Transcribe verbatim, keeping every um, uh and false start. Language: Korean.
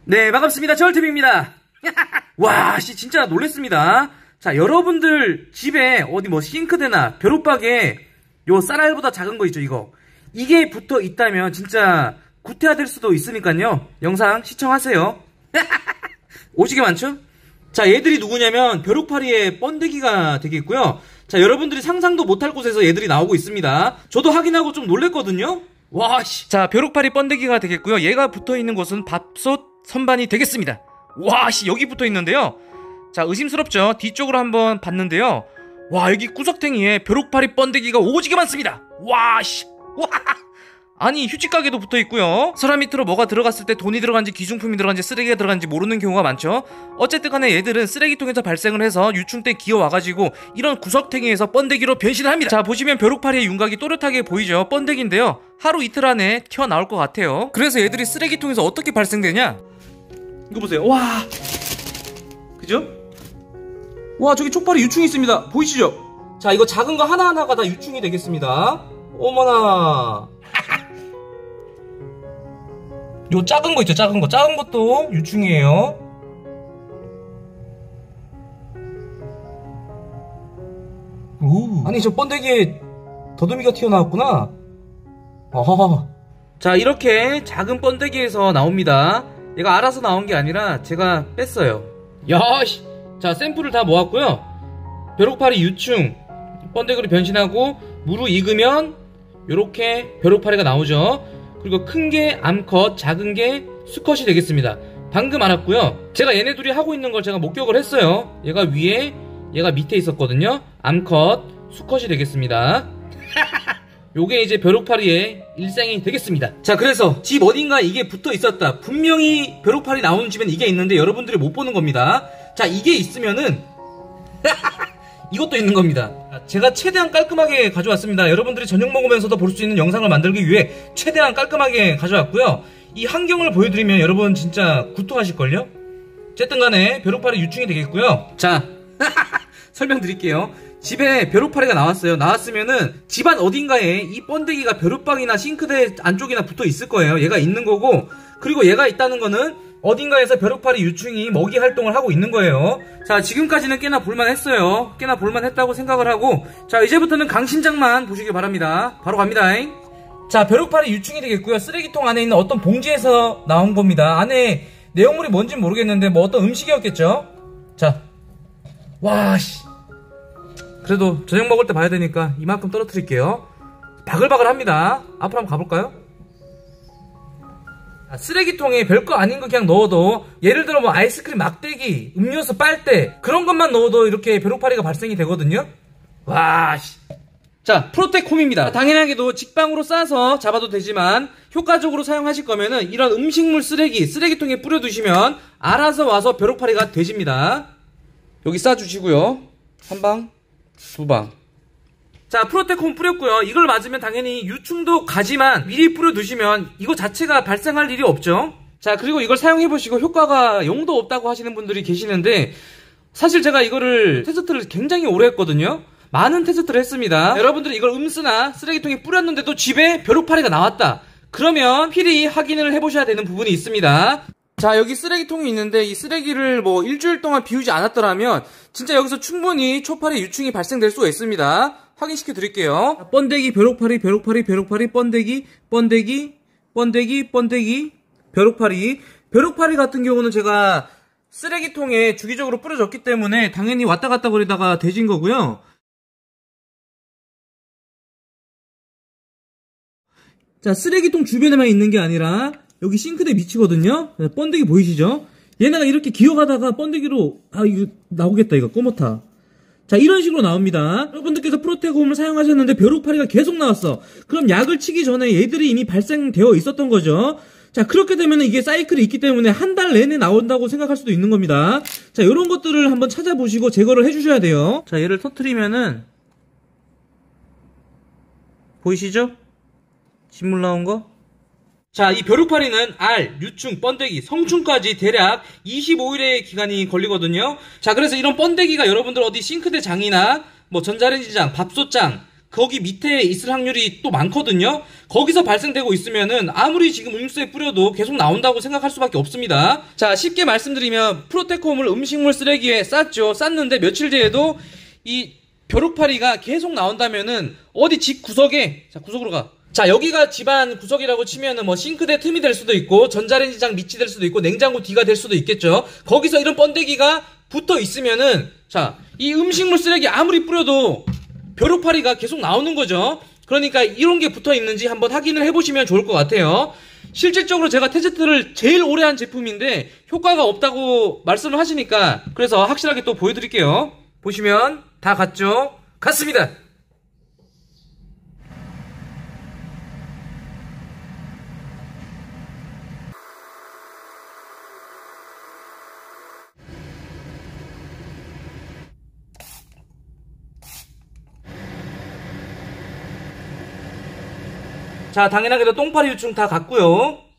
네, 반갑습니다. 저울TV입니다. 와, 씨, 진짜 놀랬습니다. 자, 여러분들 집에 어디 뭐 싱크대나 벼룩박에 요 쌀알보다 작은 거 있죠, 이거. 이게 붙어 있다면 진짜 구태가 될 수도 있으니까요. 영상 시청하세요. 오지게 많죠? 자, 얘들이 누구냐면 벼룩파리의 번데기가 되겠고요. 자, 여러분들이 상상도 못할 곳에서 얘들이 나오고 있습니다. 저도 확인하고 좀 놀랬거든요. 와, 씨. 자, 벼룩파리 번데기가 되겠고요. 얘가 붙어있는 곳은 밥솥 선반이 되겠습니다. 와, 씨, 여기 붙어있는데요. 자, 의심스럽죠? 뒤쪽으로 한번 봤는데요. 와, 여기 구석탱이에 벼룩파리 번데기가 오지게 많습니다. 와, 씨. 와. 아니, 휴지가게도 붙어있고요. 서랍 밑으로 뭐가 들어갔을 때 돈이 들어간지 기중품이 들어간지 쓰레기가 들어간지 모르는 경우가 많죠. 어쨌든 간에 얘들은 쓰레기통에서 발생을 해서 유충 때 기어와가지고 이런 구석탱이에서 번데기로 변신을 합니다. 자, 보시면 벼룩파리의 윤곽이 또렷하게 보이죠. 번데기인데요, 하루 이틀 안에 튀어나올 것 같아요. 그래서 얘들이 쓰레기통에서 어떻게 발생되냐, 이거 보세요. 와, 그죠? 와, 저기 촉발에 유충이 있습니다. 보이시죠? 자, 이거 작은 거 하나하나가 다 유충이 되겠습니다. 어머나. 요 작은 거 있죠, 작은 거. 작은 것도 유충이에요. 오. 아니, 저 번데기에 더듬이가 튀어나왔구나. 어허. 자, 이렇게 작은 번데기에서 나옵니다. 얘가 알아서 나온 게 아니라 제가 뺐어요. 야씨. 자, 샘플을 다 모았고요. 벼룩파리 유충 번데기로 변신하고 무로 익으면 요렇게 벼룩파리가 나오죠. 그리고 큰 게 암컷, 작은 게 수컷이 되겠습니다. 방금 알았고요. 제가 얘네 둘이 하고 있는 걸 제가 목격을 했어요. 얘가 위에, 얘가 밑에 있었거든요. 암컷, 수컷이 되겠습니다. 요게 이제 벼룩파리의 일생이 되겠습니다. 자, 그래서 집 어딘가에 이게 붙어 있었다. 분명히 벼룩파리 나오는 집엔 이게 있는데 여러분들이 못 보는 겁니다. 자, 이게 있으면은 이것도 있는 겁니다. 제가 최대한 깔끔하게 가져왔습니다. 여러분들이 저녁 먹으면서도 볼 수 있는 영상을 만들기 위해 최대한 깔끔하게 가져왔고요. 이 환경을 보여드리면 여러분 진짜 구토하실걸요? 어쨌든 간에 벼룩파리 유충이 되겠고요. 자, 설명드릴게요. 집에 벼룩파리가 나왔어요. 나왔으면은 집안 어딘가에 이 번데기가 벼룩박이나 싱크대 안쪽이나 붙어 있을 거예요. 얘가 있는 거고, 그리고 얘가 있다는 거는 어딘가에서 벼룩파리 유충이 먹이 활동을 하고 있는 거예요. 자, 지금까지는 꽤나 볼만했어요. 꽤나 볼만했다고 생각을 하고, 자, 이제부터는 강심장만 보시기 바랍니다. 바로 갑니다. 자, 벼룩파리 유충이 되겠고요. 쓰레기통 안에 있는 어떤 봉지에서 나온 겁니다. 안에 내용물이 뭔진 모르겠는데 뭐 어떤 음식이었겠죠? 자, 와, 씨. 그래도 저녁 먹을 때 봐야 되니까 이만큼 떨어뜨릴게요. 바글바글합니다. 앞으로 한번 가볼까요? 쓰레기통에 별거 아닌 거 그냥 넣어도, 예를 들어 뭐 아이스크림 막대기, 음료수 빨대, 그런 것만 넣어도 이렇게 벼룩파리가 발생이 되거든요. 와, 씨. 자, 프로텍홈입니다. 당연하게도 직방으로 싸서 잡아도 되지만 효과적으로 사용하실 거면은 이런 음식물 쓰레기, 쓰레기통에 뿌려두시면 알아서 와서 벼룩파리가 되집니다. 여기 싸주시고요. 한 방, 두 방. 자, 프로텍홈 뿌렸고요. 이걸 맞으면 당연히 유충도 가지만 미리 뿌려두시면 이거 자체가 발생할 일이 없죠. 자, 그리고 이걸 사용해보시고 효과가 영도 없다고 하시는 분들이 계시는데, 사실 제가 이거를 테스트를 굉장히 오래 했거든요. 많은 테스트를 했습니다. 여러분들이 이걸 음스나 쓰레기통에 뿌렸는데도 집에 벼룩파리가 나왔다, 그러면 필히 확인을 해보셔야 되는 부분이 있습니다. 자, 여기 쓰레기통이 있는데 이 쓰레기를 뭐 일주일 동안 비우지 않았더라면 진짜 여기서 충분히 초파리 유충이 발생될 수가 있습니다. 확인시켜 드릴게요. 번데기, 벼룩파리, 벼룩파리, 벼룩파리, 번데기, 번데기, 번데기, 번데기, 벼룩파리. 벼룩파리 같은 경우는 제가 쓰레기통에 주기적으로 뿌려졌기 때문에 당연히 왔다 갔다 거리다가 돼진 거고요. 자, 쓰레기통 주변에만 있는 게 아니라 여기 싱크대 밑이거든요. 번데기 보이시죠? 얘네가 이렇게 기어가다가 번데기로, 아, 이거 나오겠다, 이거 꼬모타. 자, 이런 식으로 나옵니다. 여러분들께서 프로텍홈을 사용하셨는데 벼룩파리가 계속 나왔어. 그럼 약을 치기 전에 얘들이 이미 발생되어 있었던 거죠. 자, 그렇게 되면 이게 사이클이 있기 때문에 한 달 내내 나온다고 생각할 수도 있는 겁니다. 자, 이런 것들을 한번 찾아보시고 제거를 해주셔야 돼요. 자, 얘를 터트리면은 보이시죠? 진물 나온 거? 자, 이 벼룩파리는 알, 유충, 번데기, 성충까지 대략 이십오 일의 기간이 걸리거든요. 자, 그래서 이런 번데기가 여러분들 어디 싱크대 장이나 뭐 전자레인지장, 밥솥장, 거기 밑에 있을 확률이 또 많거든요. 거기서 발생되고 있으면은 아무리 지금 음수에 뿌려도 계속 나온다고 생각할 수밖에 없습니다. 자, 쉽게 말씀드리면 프로테콤을 음식물 쓰레기에 쌌죠. 쌌는데 며칠 뒤에도 이 벼룩파리가 계속 나온다면은 어디 집 구석에, 자, 구석으로 가. 자, 여기가 집안 구석이라고 치면은 뭐 싱크대 틈이 될 수도 있고 전자레인지장 밑이 될 수도 있고 냉장고 뒤가 될 수도 있겠죠. 거기서 이런 번데기가 붙어 있으면은, 자, 이 음식물 쓰레기 아무리 뿌려도 벼룩파리가 계속 나오는 거죠. 그러니까 이런 게 붙어 있는지 한번 확인을 해보시면 좋을 것 같아요. 실질적으로 제가 테스트를 제일 오래 한 제품인데 효과가 없다고 말씀을 하시니까 그래서 확실하게 또 보여드릴게요. 보시면 다 같죠? 같습니다. 자, 당연하게도 똥파리 유충 다 갔고요.